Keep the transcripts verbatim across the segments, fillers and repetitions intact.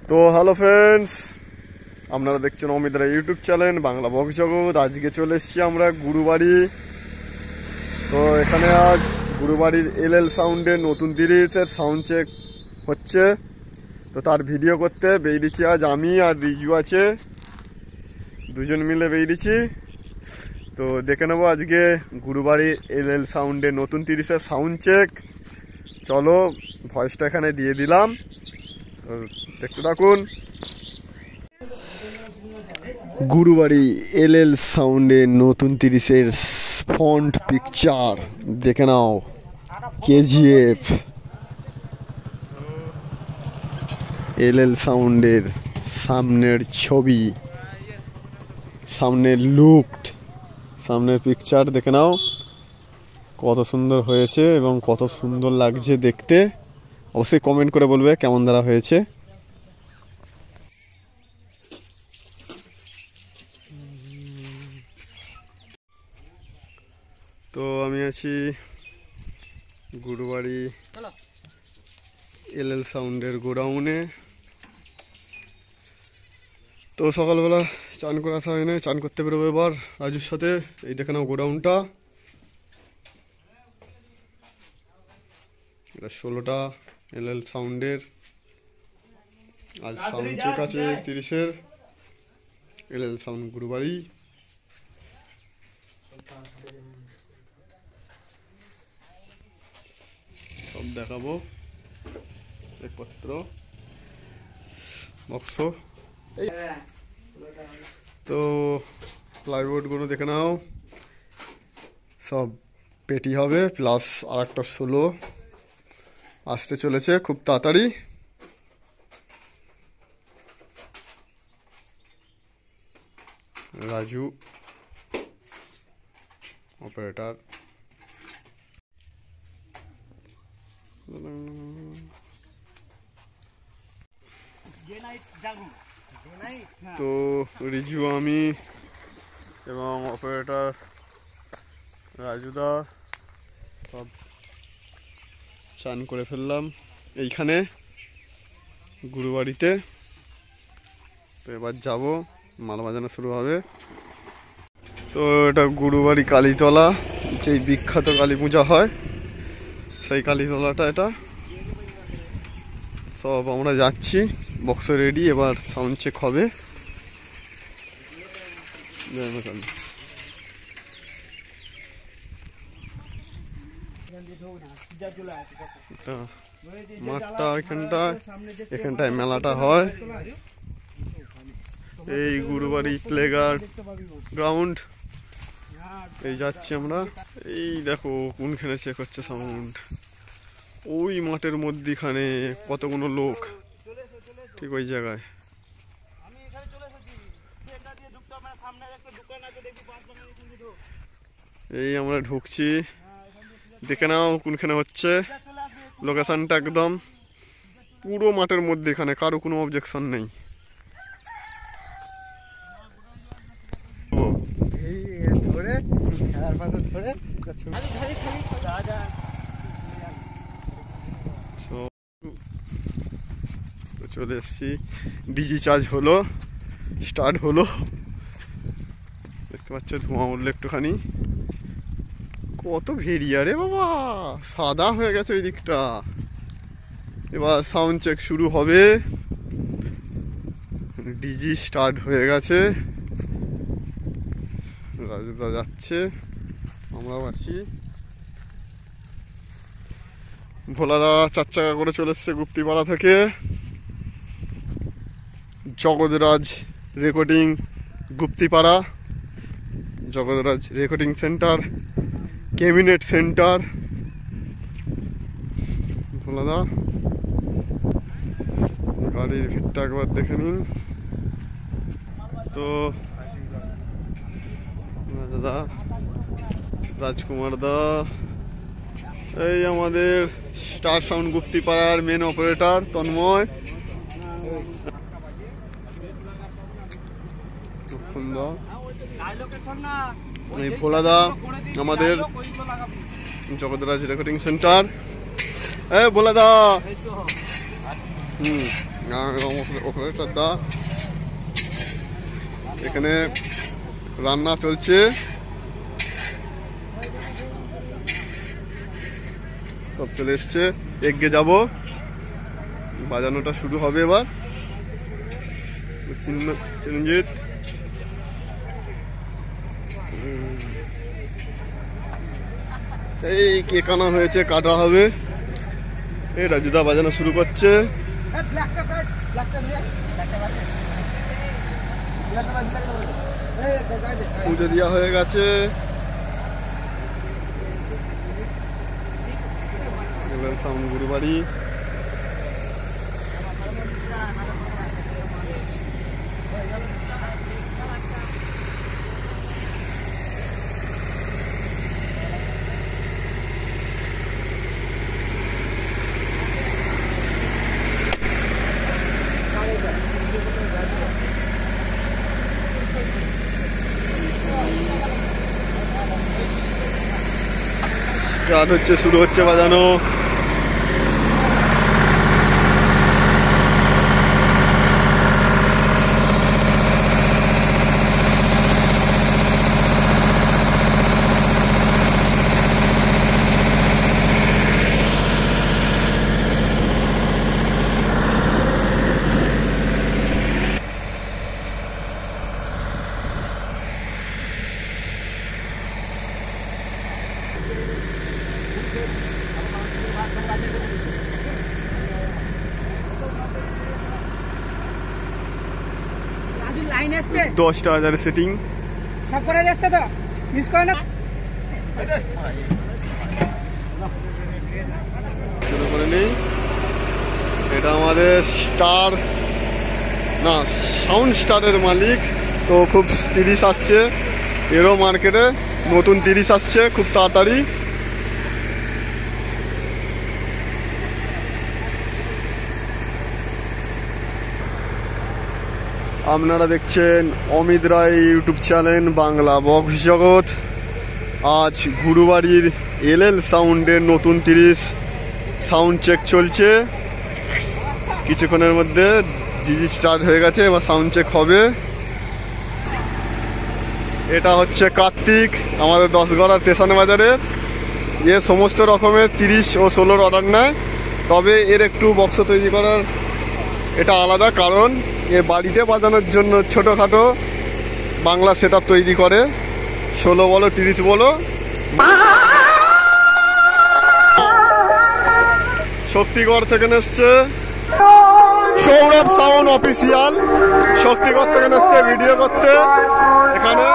তো hello friends, আপনারা দেখছেন অমিতরা YouTube channel Bangla box Jagat. আজকে চলে এসেছি আমরা গুরুবাড়ি। তো এখানে আজ গুরুবাড়ির এল এল সাউন্ডের নতুন তিরিশের সাউন্ড চেক হচ্ছে। তো তার ভিডিও করতে বেরিয়েছি আজ আমি আর রিজু আছে, দুজন মিলে বেরিয়েছি। তো দেখে নেবো আজকে গুরুবাড়ি এল এল সাউন্ডের নতুন তিরিশের সাউন্ড চেক। চলো ভয়েসটা এখানে দিয়ে দিলাম, দেখতে থাকুন। গুরুবাড়ি এল এল সাউন্ডের নতুন তিরিশের ফন্ট পিকচার দেখে নাও, কেজিএফ এল এল সাউন্ডের সামনের ছবি, সামনের লুক, সামনের পিকচার দেখে নাও কত সুন্দর হয়েছে এবং কত সুন্দর লাগছে দেখতে। অবশ্যই কমেন্ট করে বলবে কেমন দ্বারা হয়েছে। তো আমি আছি গুরুবাড়ি এল এল সাউন্ডের গোডাউনে। তো সকালবেলা চান করে আসা হয় না, চান করতে বেরোবো এবার রাজুর সাথে। এই দেখে নাও গোডাউনটা, এটা ষোলোটা এল এল সাউন্ডের। আজ সাউন্ড চেক আছে তিরিশের এল এল সাউন্ড গুরুবাড়ি। সব দেখাবো, একপত্র বক্স। তো প্লাইউডগুলো দেখে নাও, সব পেটি হবে, প্লাস আর একটা ষোলো আসতে চলেছে খুব তাড়াতাড়ি। রাজু অপারেটর। তো রিজু, আমি এবং অপারেটর রাজুদা সব চান করে ফেললাম এইখানে গুরুবাড়িতে। তো এবার যাব, মাল বাজানো শুরু হবে। তো এটা গুরুবাড়ি কালীতলা, যেই বিখ্যাত কালী পূজা হয় সেই কালীতলাটা এটা। সব আমরা যাচ্ছি, বক্স রেডি, এবার সাউন্ড চেক হবে। মাঠটা এখানটায়, এখানটায় মেলাটা হয়। এই গুরুবাড়ি প্লেগার গ্রাউন্ড, এই যাচ্ছি আমরা। এই দেখো কোনখানে চেক হচ্ছে সাউন্ড, ওই মাঠের মধ্যিখানে কতগুলো লোক, ঠিক ওই জায়গায়। এই আমরা ঢুকছি, দেখে নাও কোনখানে হচ্ছে। লোকেশনটা একদম পুরো মাঠের মধ্যে, এখানে কারো কোনো অবজেকশন নেই। চলে এসছি, ডিজি চার্জ হলো, স্টার্ট হলো, দেখতে পাচ্ছ ধোঁয়া উঠলো একটুখানি। কত ভেরিয়া রে বাবা, সাদা হয়ে গেছে ওই দিকটা। এবার সাউন্ড চেক শুরু হবে, ডিজি স্টার্ট হয়ে গেছে, রাজুদা যাচ্ছে, আমরাও আছি। ভোলাদা চার চাকা করে চলে এসছে গুপ্তিপাড়া থেকে। Jagatraj recording Guptipara, Jagatraj recording centre, cabinet centre ভোলাদা। গাড়ির ভিড়টা একবার দেখে নিন। তো দাদা রাজকুমার দা, এই আমাদের স্টার সাউন্ড গুপ্তিপাড়ার মেন অপারেটর তন্ময়, এই ভোলাদা আমাদের জগৎরাজ রেকর্ডিং সেন্টার। এ ভোলাদা হুম ওখানে দা এখানে রান্না চলছে, সব চলে এসছে। এগিয়ে যাব, বাজানোটা শুরু হবে এবার। চিরঞ্জিত এই কেক আনা হয়েছে, কাটা হবে। এই রাজুদা বাজানো শুরু করছে। পুজো দেওয়া হয়ে গেছে। সাউন্ড গুরুবাড়ি। স্টার্ট হচ্ছে, শুরু হচ্ছে বাজানো। দশটা হাজারের সেটিং সব করে যাচ্ছে তো, মিস করে না। শুরু করে নেই। এটা আমাদের স্টার না সাউন্ড স্টারের মালিক। তো খুব তিরিশ আসছে, এরও মার্কেটে নতুন তিরিশ আসছে খুব তাড়াতাড়ি। আপনারা দেখছেন Amit Roy YouTube channel Bangla box Jagat. আজ গুরুবাড়ির এল এল সাউন্ডের নতুন তিরিশ সাউন্ড চেক চলছে। কিছুক্ষণের মধ্যে ডিজি স্টার্ট হয়ে গেছে, এবার সাউন্ড চেক হবে। এটা হচ্ছে কার্তিক, আমাদের দশগড়া স্টেশন বাজারের। এ সমস্ত রকমের তিরিশ ও ষোলোর অর্ডার নেয়, তবে এর একটু বক্স তৈরি করার এটা আলাদা, কারণ এ বাড়িতে বাজানোর জন্য ছোটোখাটো বাংলা সেট আপ তৈরি করে। ষোলো বলো তিরিশ বলো। শক্তিগড় থেকে এসছে সৌরভ সাউন্ড অফিসিয়াল, শক্তিগড় থেকে এসছে ভিডিও করতে এখানে।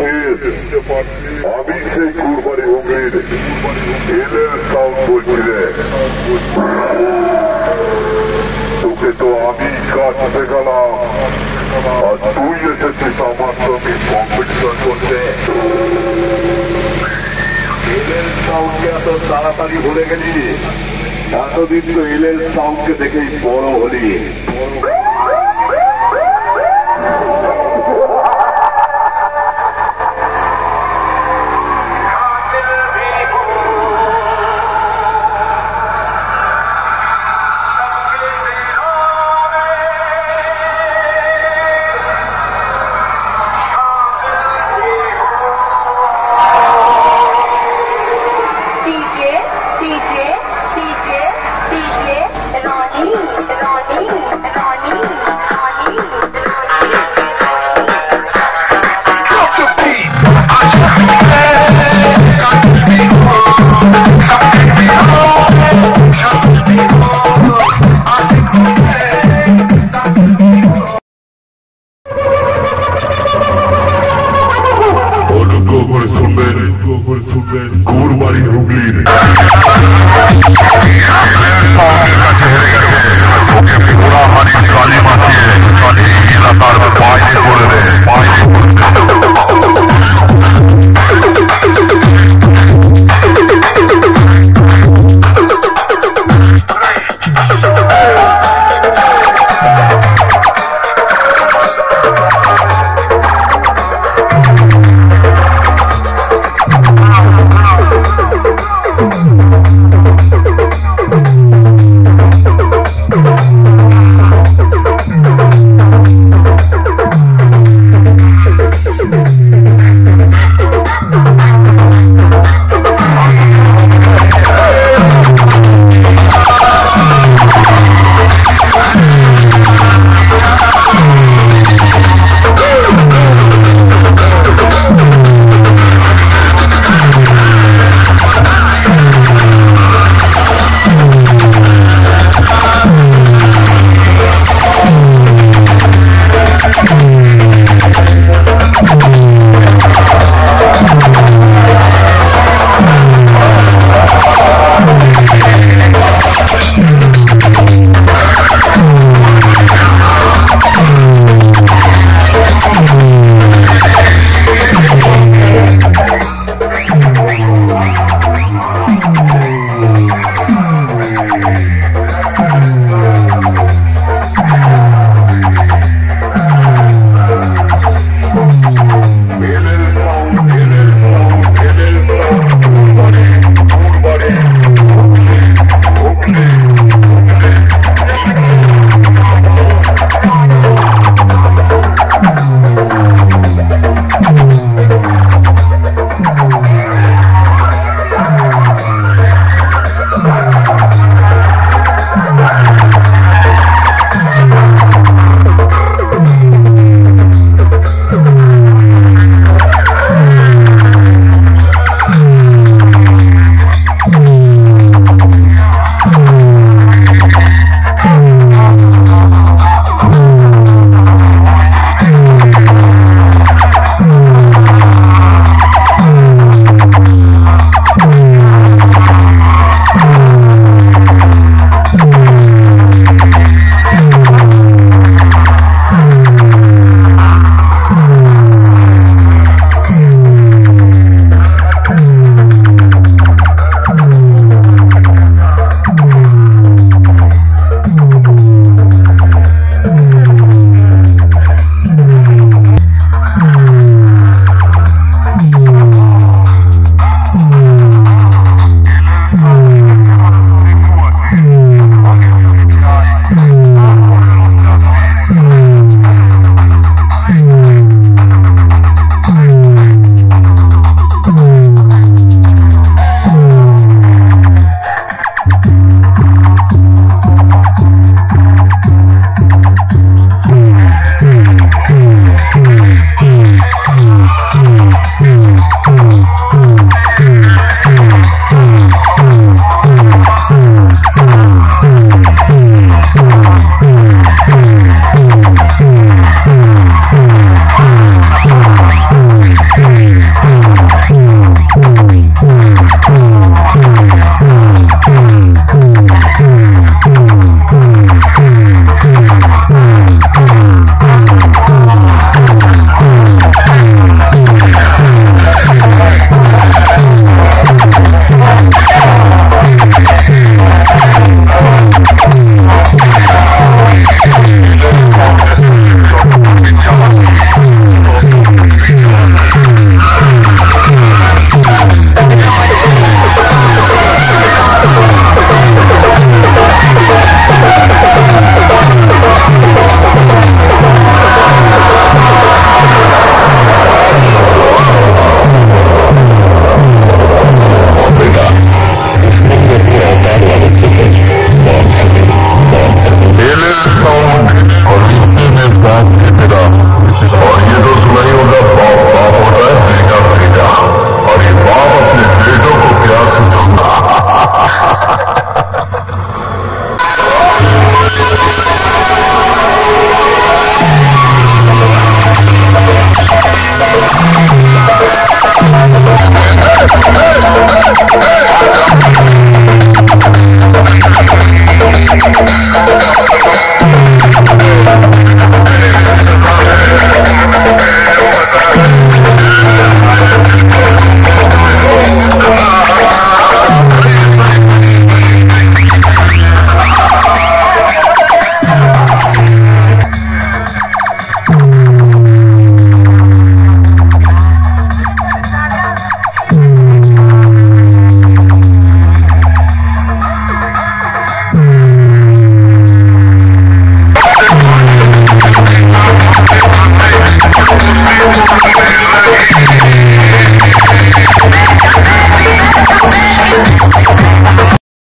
পাচ্ছিস আমি সেই কুরবানি হুগলির এলের সাউন্ড বলছি রে। তোকে তো আমি কাজ শেখালাম আর তুই এসেছিস আমার সঙ্গে কম্পিটিশন করতে। এলের সাউন্ডকে এত তাড়াতাড়ি ভুলে গেলি? এতদিন তো এলের সাউন্ডকে দেখেই বড় হলি।